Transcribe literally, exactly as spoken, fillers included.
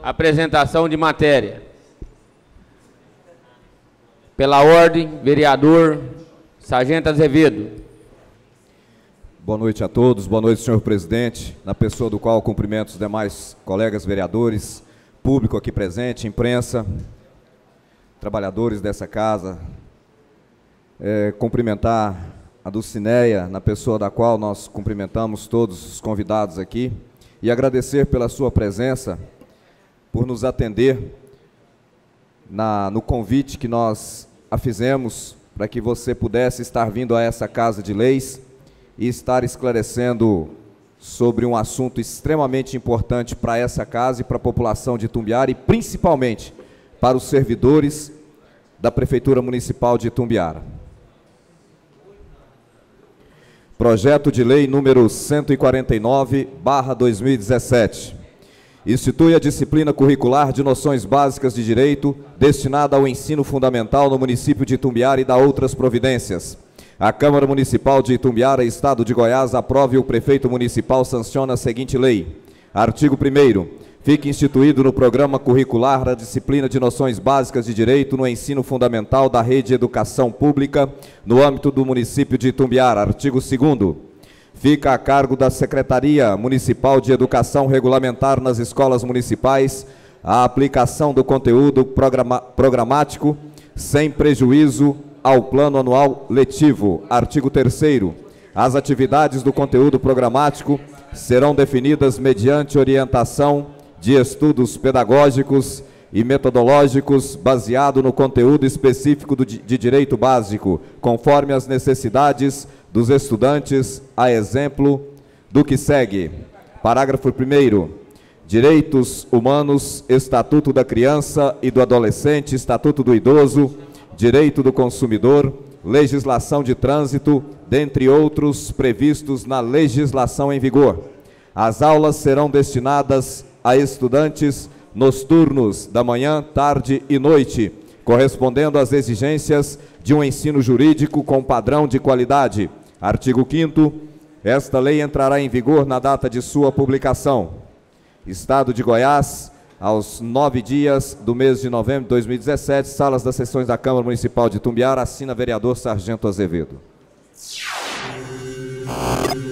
Apresentação de matéria. Pela ordem, vereador Sargento Azevedo. Boa noite a todos, boa noite, senhor presidente, na pessoa do qual cumprimento os demais colegas vereadores, público aqui presente, imprensa, trabalhadores dessa casa, é, cumprimentar a Dulcineia, na pessoa da qual nós cumprimentamos todos os convidados aqui, e agradecer pela sua presença, por nos atender na, no convite que nós a fizemos para que você pudesse estar vindo a essa Casa de Leis e estar esclarecendo sobre um assunto extremamente importante para essa casa e para a população de Itumbiara e principalmente para os servidores da Prefeitura Municipal de Itumbiara. Projeto de Lei número cento e quarenta e nove barra dois mil e dezessete. Institui a disciplina curricular de noções básicas de direito destinada ao ensino fundamental no município de Itumbiara e dá outras providências. A Câmara Municipal de Itumbiara, Estado de Goiás, aprova e o prefeito municipal sanciona a seguinte lei. Artigo primeiro. Fica instituído no programa curricular a disciplina de noções básicas de direito no ensino fundamental da rede de educação pública no âmbito do município de Itumbiara. Artigo segundo. Fica a cargo da Secretaria Municipal de Educação regulamentar nas escolas municipais a aplicação do conteúdo programa, programático sem prejuízo ao plano anual letivo. Artigo terceiro. As atividades do conteúdo programático serão definidas mediante orientação de estudos pedagógicos e metodológicos baseado no conteúdo específico do, de direito básico, conforme as necessidades dos estudantes, a exemplo do que segue. Parágrafo primeiro. Direitos humanos, Estatuto da Criança e do Adolescente, Estatuto do Idoso, Direito do Consumidor, Legislação de Trânsito, dentre outros previstos na legislação em vigor. As aulas serão destinadas a estudantes nos turnos da manhã, tarde e noite, correspondendo às exigências de um ensino jurídico com padrão de qualidade. Artigo quinto. Esta lei entrará em vigor na data de sua publicação. Estado de Goiás, aos nove dias do mês de novembro de dois mil e dezessete, salas das sessões da Câmara Municipal de Itumbiara, assina vereador Sargento Azevedo.